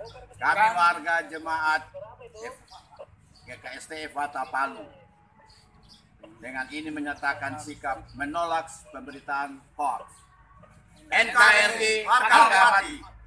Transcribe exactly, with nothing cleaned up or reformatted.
Kami warga jemaat G K S T Fata Palu dengan ini menyatakan sikap menolak pemberitaan hoax. N K R I harga mati.